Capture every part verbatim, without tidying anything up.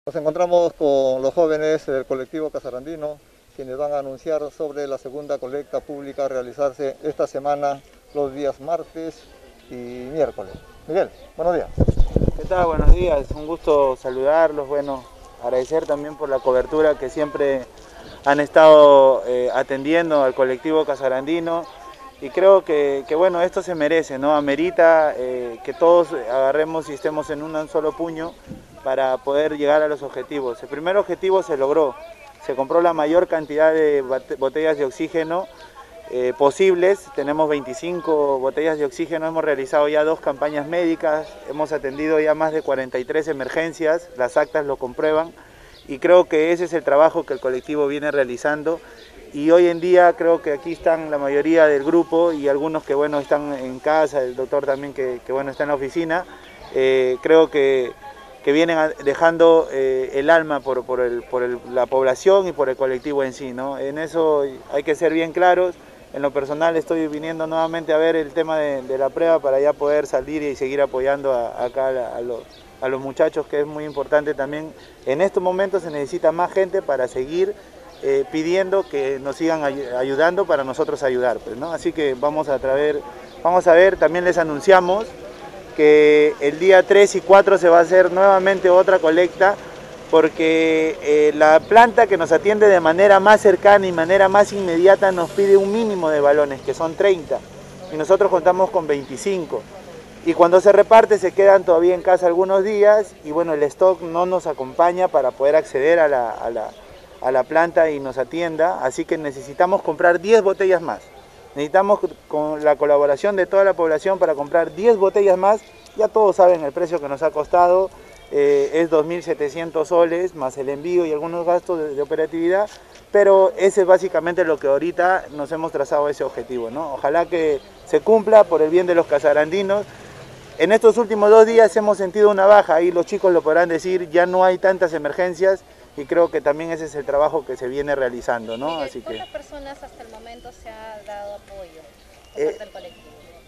Nos encontramos con los jóvenes del colectivo Casarandino, quienes van a anunciar sobre la segunda colecta pública a realizarse esta semana, los días martes y miércoles. Miguel, buenos días. ¿Qué tal? Buenos días, un gusto saludarlos, bueno, agradecer también por la cobertura que siempre han estado eh, atendiendo al colectivo Casarandino, y creo que, que bueno, esto se merece, ¿no? Amerita eh, que todos agarremos y estemos en un solo puño para poder llegar a los objetivos. El primer objetivo se logró, se compró la mayor cantidad de botellas de oxígeno eh, posibles, tenemos veinticinco botellas de oxígeno, hemos realizado ya dos campañas médicas, hemos atendido ya más de cuarenta y tres emergencias, las actas lo comprueban, y creo que ese es el trabajo que el colectivo viene realizando. Y hoy en día creo que aquí están la mayoría del grupo y algunos que bueno están en casa, el doctor también que, que bueno está en la oficina, eh, creo que, que vienen dejando eh, el alma por, por, el, por el, la población y por el colectivo en sí, ¿no? En eso hay que ser bien claros. En lo personal estoy viniendo nuevamente a ver el tema de, de la prueba para ya poder salir y seguir apoyando a, acá a, a, los, a los muchachos, que es muy importante también. En estos momentos se necesita más gente para seguir Eh, pidiendo que nos sigan ay ayudando para nosotros ayudar, pues, ¿no? Así que vamos a traer, vamos a ver, también les anunciamos que el día tres y cuatro se va a hacer nuevamente otra colecta, porque eh, la planta que nos atiende de manera más cercana y manera más inmediata nos pide un mínimo de balones, que son treinta, y nosotros contamos con veinticinco. Y cuando se reparte se quedan todavía en casa algunos días, y bueno, el stock no nos acompaña para poder acceder a la, a la a la planta y nos atienda, así que necesitamos comprar diez botellas más. Necesitamos con la colaboración de toda la población para comprar diez botellas más. Ya todos saben el precio que nos ha costado, eh, es dos mil setecientos soles, más el envío y algunos gastos de, de operatividad, pero ese es básicamente lo que ahorita nos hemos trazado ese objetivo, ¿no? Ojalá que se cumpla por el bien de los casarandinos. En estos últimos dos días hemos sentido una baja, ahí los chicos lo podrán decir, ya no hay tantas emergencias, y creo que también ese es el trabajo que se viene realizando, ¿no? Miguel, Así que ¿cuántas personas hasta el momento se ha dado apoyo por eh, parte del colectivo?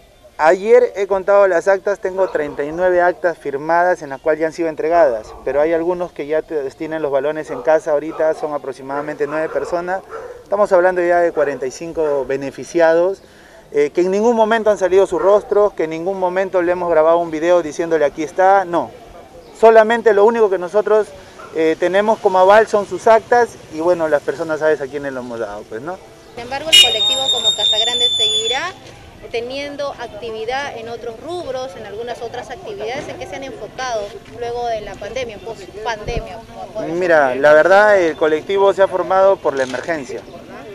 Ayer he contado las actas, tengo treinta y nueve actas firmadas en las cuales ya han sido entregadas, pero hay algunos que ya tienen los balones en casa ahorita, son aproximadamente nueve personas. Estamos hablando ya de cuarenta y cinco beneficiados, eh, que en ningún momento han salido sus rostros, que en ningún momento le hemos grabado un video diciéndole aquí está, no. Solamente lo único que nosotros Eh, tenemos como aval son sus actas, y bueno, las personas sabes a quiénes lo hemos dado, pues, ¿no? Sin embargo, el colectivo como Casagrande seguirá teniendo actividad en otros rubros, en algunas otras actividades. ¿En qué se han enfocado luego de la pandemia, post pandemia? Mira, la verdad el colectivo se ha formado por la emergencia.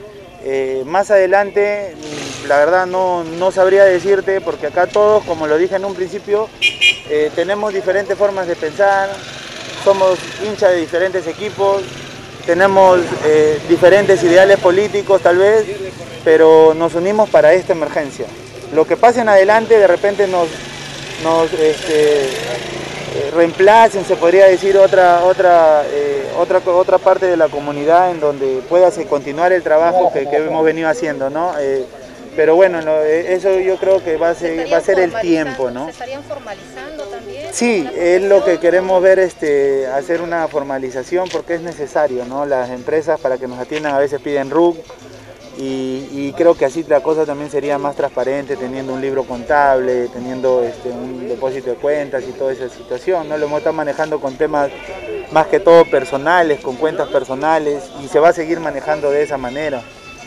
Eh, más adelante, la verdad no, no sabría decirte, porque acá todos, como lo dije en un principio, eh, tenemos diferentes formas de pensar. Somos hinchas de diferentes equipos, tenemos eh, diferentes ideales políticos tal vez, pero nos unimos para esta emergencia. Lo que pase en adelante de repente nos, nos este, eh, reemplacen, se podría decir, otra, otra, eh, otra, otra parte de la comunidad en donde pueda continuar el trabajo que, que hemos venido haciendo, ¿no? Eh, Pero bueno, eso yo creo que va a ser, va a ser el tiempo, ¿no? ¿Se estarían formalizando también? Sí, es lo que queremos ver, este, hacer una formalización, porque es necesario, ¿no? Las empresas para que nos atiendan a veces piden R U C, y, y creo que así la cosa también sería más transparente, teniendo un libro contable, teniendo este, un depósito de cuentas y toda esa situación, ¿no? Lo hemos estado manejando con temas más que todo personales, con cuentas personales, y se va a seguir manejando de esa manera.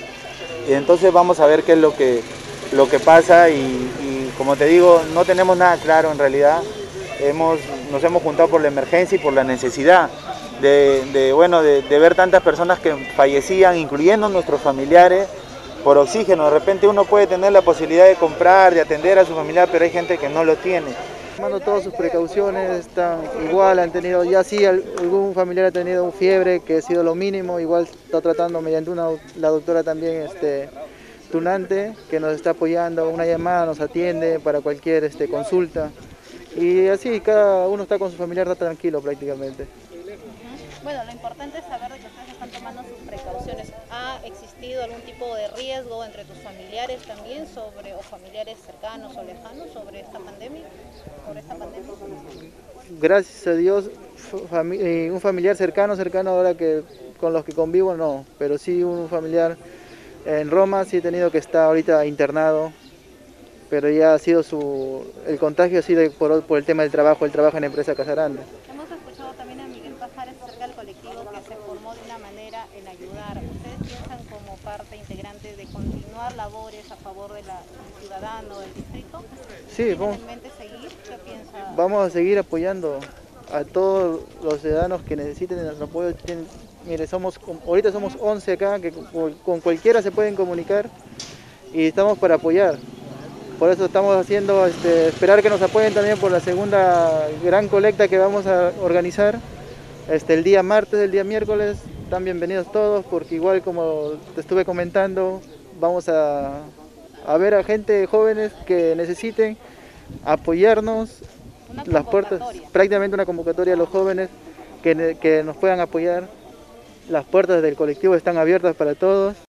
Y entonces vamos a ver qué es lo que, lo que pasa, y, y como te digo, no tenemos nada claro en realidad. Hemos, nos hemos juntado por la emergencia y por la necesidad de, de, bueno, de, de ver tantas personas que fallecían, incluyendo nuestros familiares, por oxígeno. De repente uno puede tener la posibilidad de comprar, de atender a su familiar, pero hay gente que no lo tiene. Tomando todas sus precauciones, están igual, han tenido, ya sí, algún familiar ha tenido fiebre, que ha sido lo mínimo, igual está tratando mediante una, la doctora también, este, Tunante, que nos está apoyando, una llamada nos atiende para cualquier este, consulta, y así cada uno está con su familiar, está tranquilo prácticamente. Bueno, lo importante es saber de que ustedes están tomando sus precauciones. ¿Ha existido algún tipo de riesgo entre tus familiares también, sobre, o familiares cercanos o lejanos, sobre esta pandemia? ¿Sobre esta pandemia? gracias a Dios, fami un familiar cercano, cercano ahora que con los que convivo no, pero sí un familiar en Roma, sí he tenido que estar ahorita internado, pero ya ha sido su, el contagio ha sido por, por el tema del trabajo, el trabajo en la empresa Casarande. Hemos escuchado también a Miguel Pajares acerca del colectivo que se formó de una manera en ayudar. ¿Ustedes piensan como parte integrante de continuar labores a favor de la, del ciudadano, del distrito? Sí, vamos, en mente seguir? ¿Qué piensa? Vamos a seguir apoyando a todos los ciudadanos que necesiten nuestro apoyo. Mire, somos, ahorita somos once acá, que con, con cualquiera se pueden comunicar y estamos para apoyar. Por eso estamos haciendo, este, esperar que nos apoyen también por la segunda gran colecta que vamos a organizar este, el día martes, el día miércoles. Están bienvenidos todos porque igual como te estuve comentando, vamos a, a ver a gente jóvenes que necesiten apoyarnos. Las puertas, prácticamente una convocatoria a los jóvenes que, que nos puedan apoyar. Las puertas del colectivo están abiertas para todos.